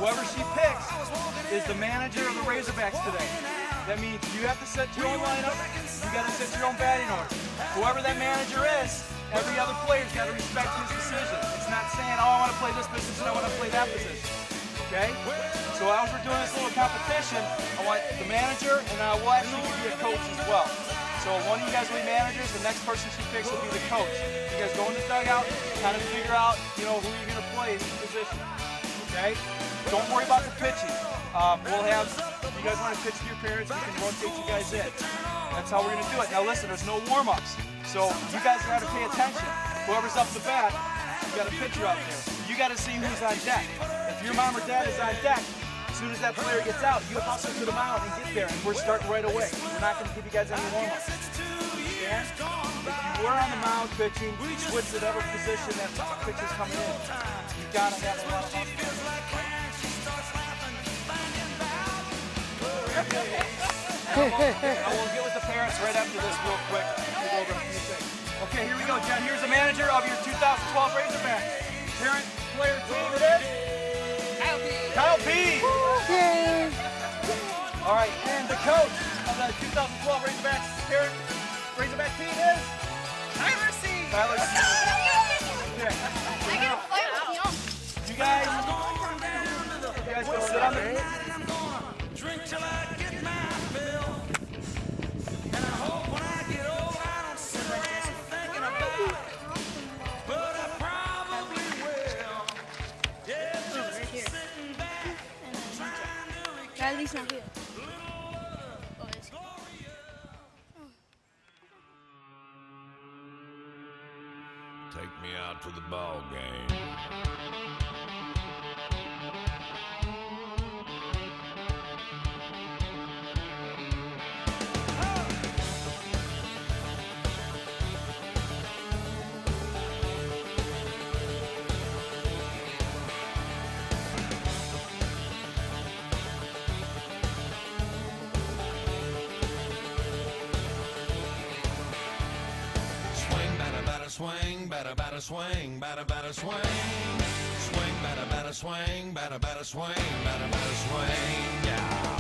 Whoever she picks is the manager of the Razorbacks today. That means you have to set your own lineup, you got to set your own batting order. Whoever that manager is, every other player's got to respect his decision. It's not saying, oh, I want to play this position, I want to play that position. Okay? So as we're doing this little competition, I want the manager, and we'll actually give you a coach as well. So one of you guys will be managers, the next person she picks will be the coach. You guys go in the dugout, kind of figure out, who you're going to play in the position. Okay? Don't worry about the pitching. We'll have, if you guys want to pitch to your parents, we can rotate you guys in. That's how we're going to do it. Now listen, there's no warm-ups. So you guys got to pay attention. Whoever's up the bat, you got a pitcher out there. You got to see who's on deck. If your mom or dad is on deck, as soon as that player gets out, you hustle to the mound and get there, and we're starting right away. We're not going to give you guys any warm-ups. Understand? If you were on the mound pitching, switch to whatever position that pitcher's coming in. You got to have a lot of hustle. I will get with the parents right after this real quick. We'll go over a few things. Okay, here we go, Jen. Here's the manager of your 2012 Razorbacks. Parent, player, team, it is? Kyle P. Yay. All right, and the coach of the 2012 Razorbacks parent Razorback team is? Tyler C. Tyler C. Okay. I get a player with young. You guys go sit on the drink till I get my fill. And I hope when I get old I don't sit around thinking about it. But I probably will. Yeah, just sitting back trying to At least not here. Take me out to the ball game. Swing, batter, batter, swing, batter, batter, swing. Swing, batter, batter, swing, batter, batter, swing, batter, batter, swing, yeah.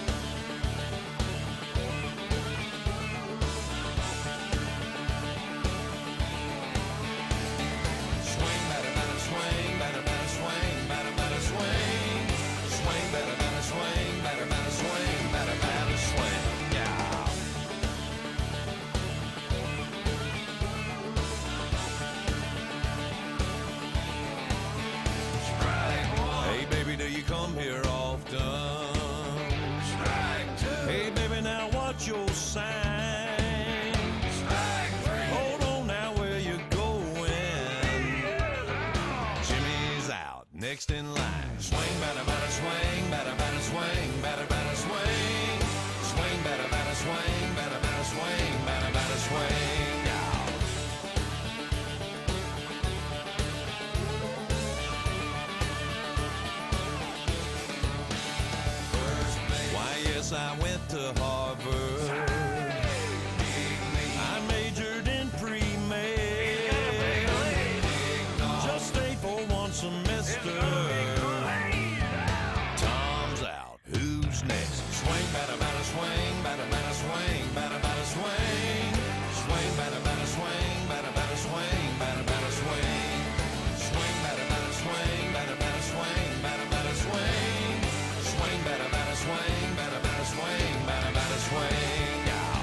Swing, batter, batter, swing, batter, batter, swing, batter, batter, swing. Swing, batter, batter, swing, batter, batter, swing, batter, batter, swing, yeah. Do you come here often? Strike two. Hey, baby, now what's your sign? Strike three. Hold on now, where you going? Jimmy's out, next in line. Swing, batter, batter, swing, batter, batter, swing, batter, batter, swing. Swing, batter, batter, swing, batter, batter, swing, batter, batter, swing. I went to Harvard. I majored in pre-med. Just stayed for one semester. Tom's out. Who's next? Swing, batter, batter, swing, batter, batter, swing, batter, batter, swing. Swing, batter, batter, swing, batter, batter, swing, batter, batter, swing. Swing, batter, batter, swing, batter, batter, swing, batter, batter, swing. Swing, batter, batter, swing, batter, batter, swing, batter, batter, swing, yeah.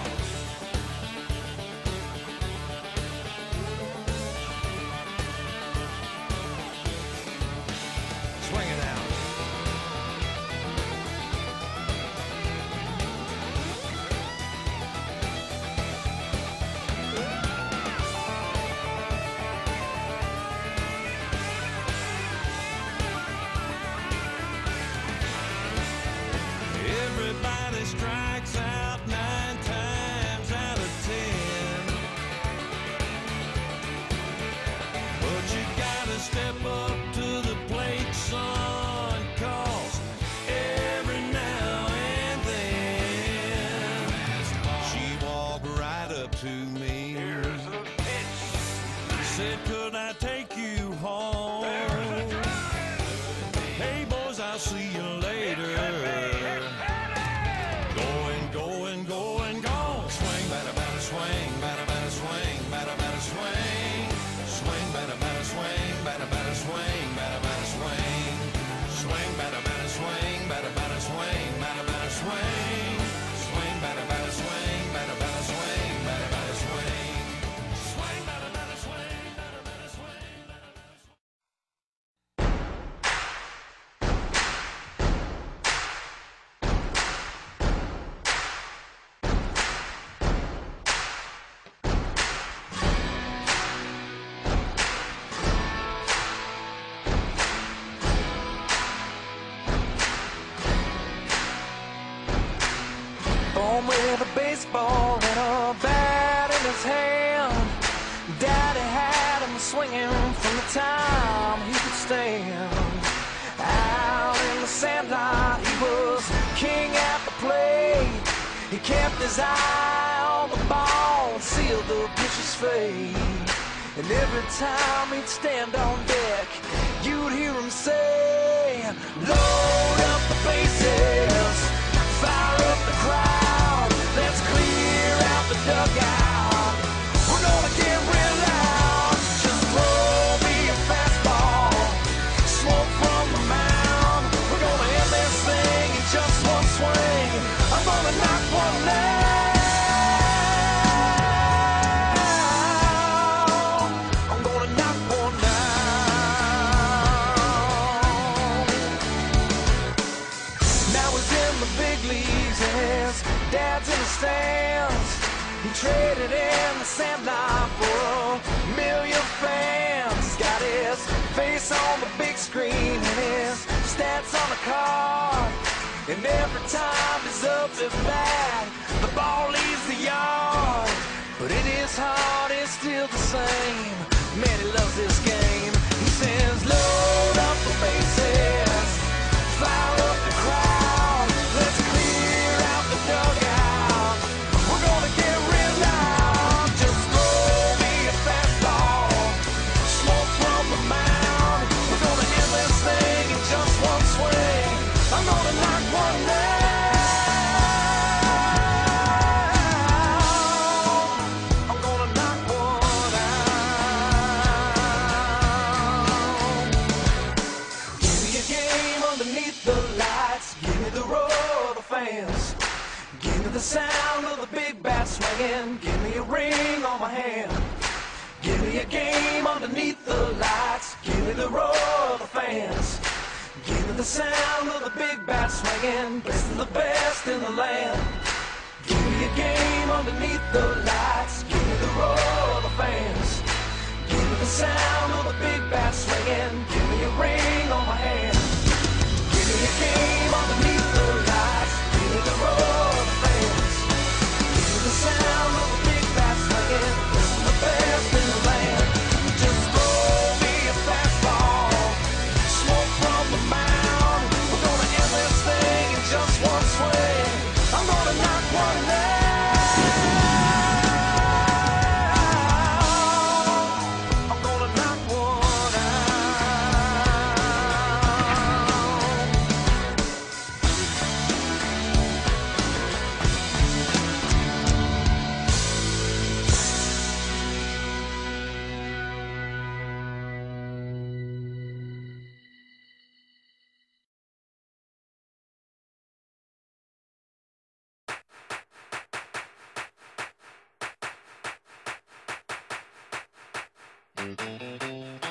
Swing it out. Everybody strikes out 9 times out of 10. But you gotta step up to the plate, son, 'cause every now and then she walked right up to me. Said, could I take you home? Hey boys, I'll see baseball and a bat in his hand. Daddy had him swinging from the time he could stand. Out in the sandlot, he was king at the plate. He kept his eye on the ball and sealed the pitcher's fate. And every time he'd stand on deck, you'd hear him say, load up the bases, fire up the crowd, let's clear out the dugout. We're gonna get real loud, just throw me a fastball, smoke from the mound. We're gonna end this thing in just one swing. I'm gonna knock one down. I'm gonna knock one down. Now he's in the big leagues and his dad's in the stands. He traded in the sandlot for 1 million fans. He's got his face on the big screen and his stats on the card. And every time he's up at bat, the ball leaves the yard. But in his heart, it's still the same. Man, he loves this game. He says, load up the bases, fire up the crowd, let's clear out the dugout. We're gonna get real loud, just throw me a fastball, smoke from the mound. We're gonna end this thing in just one swing. I'm gonna knock one down. I'm gonna knock one out. Give me a game underneath the lights. Give me the roar of the fans. Give me the sound of the big bat swinging. Give me a ring on my hand. Give me a game underneath the lights. Give me the roar of the fans. Give me the sound of the big bat swinging. Best of the best in the land. Give me a game underneath the lights. Give me the roar of the fans. Give me the sound of the big bat swinging. Give me a ring on my hand. Give me a game underneath the lights. Give me the roar of the fans. Give me the sound of the big bat swinging. Best of the best in the land. Just throw me a fastball, smoke from the mound. We're gonna end this thing in just one swing. I'm gonna knock one down. I'm gonna knock one Thank you.